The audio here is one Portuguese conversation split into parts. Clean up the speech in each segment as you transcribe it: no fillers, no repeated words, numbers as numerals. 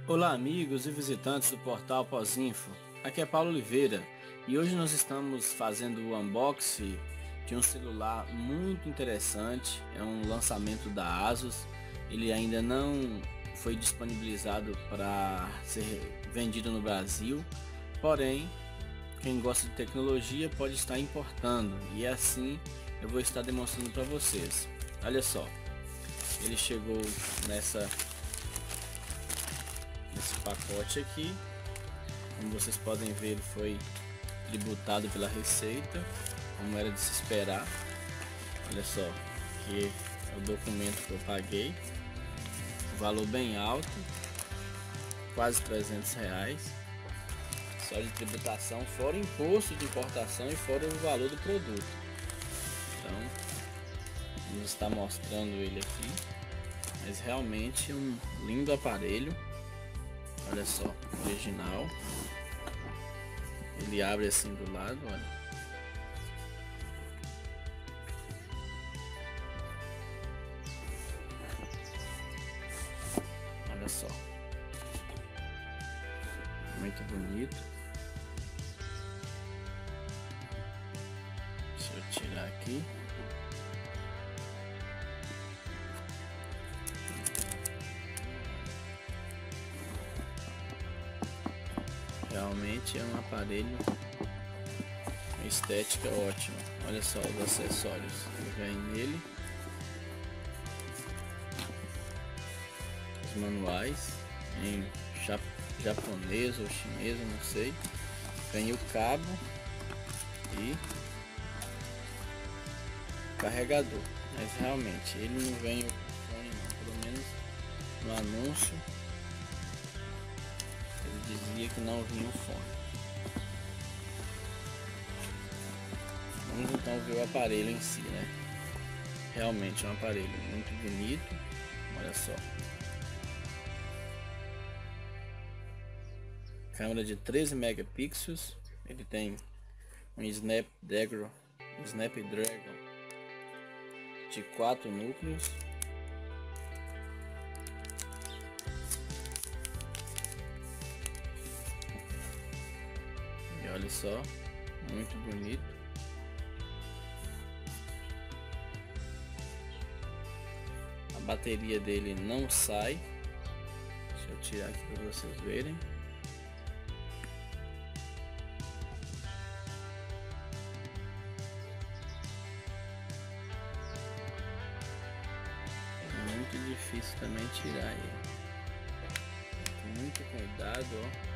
Olá amigos e visitantes do portal Posinfo, aqui é Paulo Oliveira e hoje nós estamos fazendo o unboxing de um celular muito interessante. É um lançamento da ASUS, ele ainda não foi disponibilizado para ser vendido no Brasil, porém quem gosta de tecnologia pode estar importando e assim eu vou estar demonstrando para vocês. Olha só, ele chegou nesse pacote aqui. Como vocês podem ver, ele foi tributado pela Receita, como era de se esperar. Olha só, que é o documento que eu paguei, um valor bem alto, quase R$ 300, só de tributação, fora imposto de importação e fora o valor do produto. Então, vamos estar mostrando ele aqui, mas realmente um lindo aparelho. Olha só, original. Ele abre assim do lado, olha. Olha só. Muito bonito. Deixa eu tirar aqui. Realmente é um aparelho, uma estética ótima. Olha só os acessórios que vem nele, os manuais em japonês ou chinês, eu não sei. Vem o cabo e carregador, mas realmente ele não vem o fone não, pelo menos no anúncio ele dizia que não vinha o fone. Vamos então ver o aparelho em si, né? Realmente é um aparelho muito bonito. Olha só, câmera de 13 megapixels. Ele tem um Snapdragon de 4 núcleos. E olha só, muito bonito. A bateria dele não sai. Deixa eu tirar aqui para vocês verem. É muito difícil também tirar ele. Com muito cuidado, ó.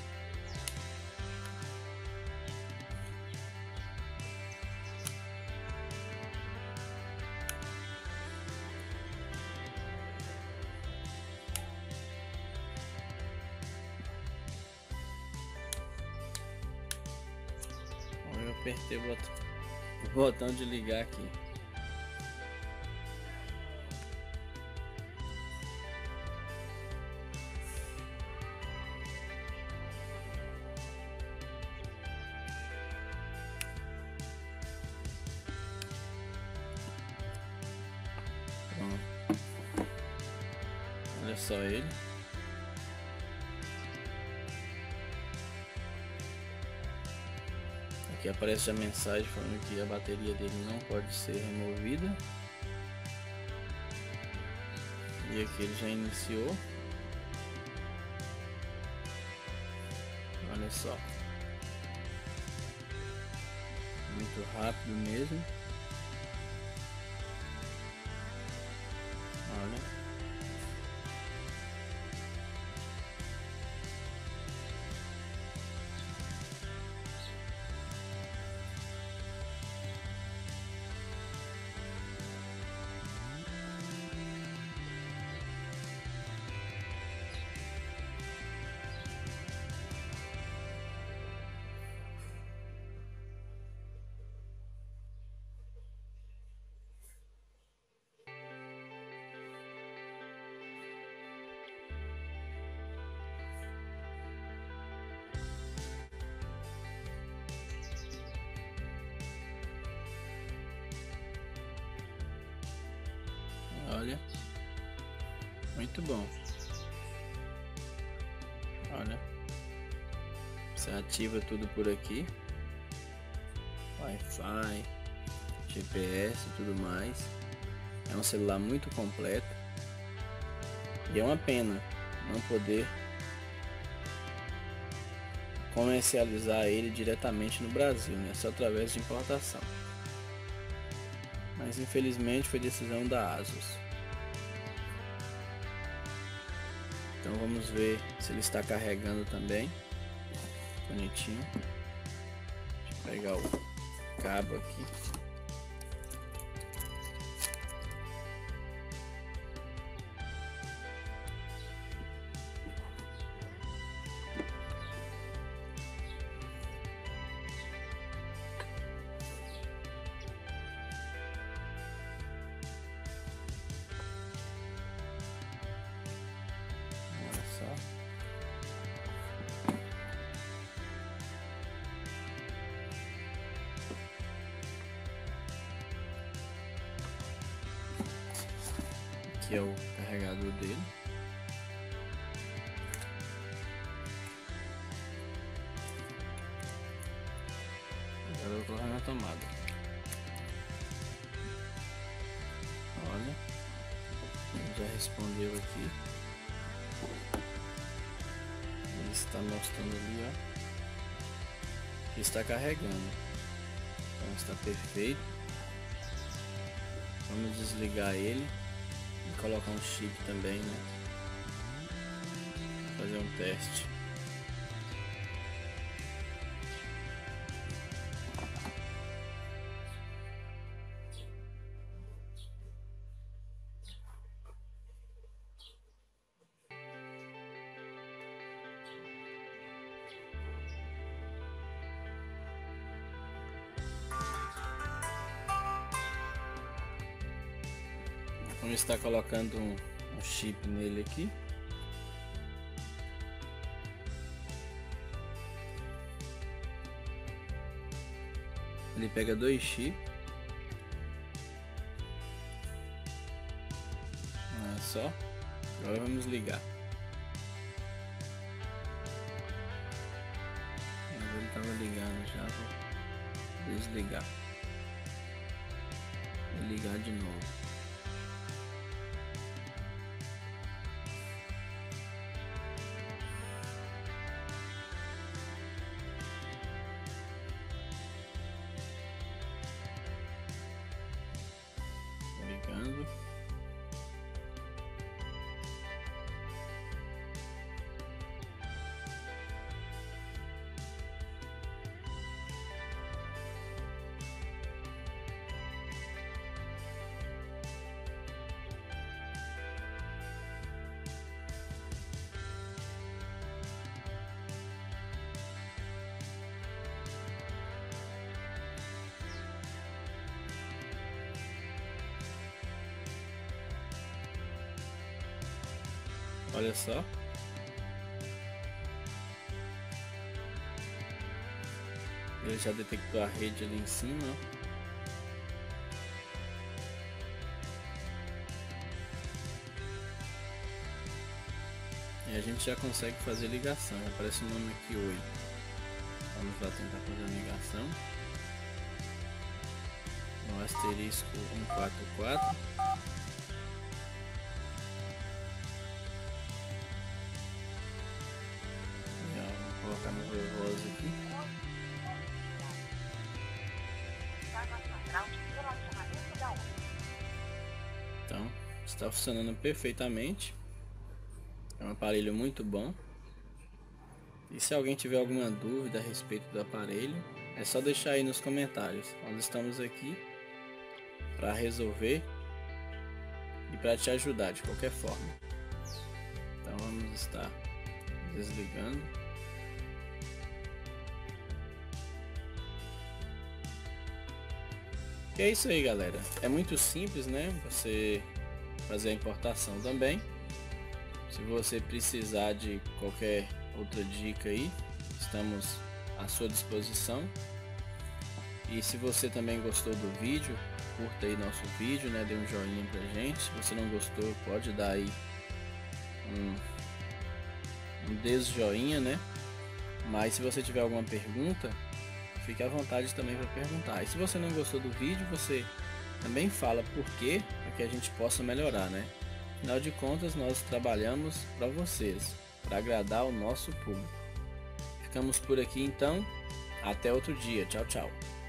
Eu apertei o botão de ligar aqui. Pronto. Olha só ele. Aqui aparece a mensagem falando que a bateria dele não pode ser removida. E aqui ele já iniciou. Olha só. Muito rápido mesmo. Olha. Olha, muito bom. Olha, você ativa tudo por aqui, Wi-Fi, GPS e tudo mais. É um celular muito completo e é uma pena não poder comercializar ele diretamente no Brasil, né? Só através de importação. Mas infelizmente foi decisão da ASUS. Então vamos ver se ele está carregando também. Bonitinho. Deixa eu pegar o cabo aqui. Olha só. Aqui é o carregador dele. Agora eu vou colocar na tomada. Olha, ele já respondeu aqui. Ele está mostrando ali, ó, que está carregando. Então está perfeito. Vamos desligar ele e colocar um chip também, né? Fazer um teste. Vamos estar colocando um chip nele aqui. Ele pega 2 chips. Olha só. Agora vamos ligar. Mas ele estava ligando já. Vou desligar. Vou ligar de novo. Ligando. Olha só. Ele já detectou a rede ali em cima. E a gente já consegue fazer ligação. Aparece o nome aqui, Oi. Vamos lá tentar fazer a ligação. No asterisco 144. Vou colocar no voz aqui. Então, está funcionando perfeitamente. É um aparelho muito bom. E se alguém tiver alguma dúvida a respeito do aparelho, é só deixar aí nos comentários. Nós estamos aqui para resolver e para te ajudar de qualquer forma. Então vamos estar desligando. E é isso aí, galera. É muito simples, né? Você fazer a importação também. Se você precisar de qualquer outra dica aí, estamos à sua disposição. E se você também gostou do vídeo, curta aí nosso vídeo, né? Dê um joinha pra gente. Se você não gostou, pode dar aí um joinha, né? Mas se você tiver alguma pergunta, fique à vontade também para perguntar. E se você não gostou do vídeo, você também fala por quê, para que a gente possa melhorar, né? Afinal de contas, nós trabalhamos para vocês, para agradar o nosso público. Ficamos por aqui então, até outro dia. Tchau, tchau.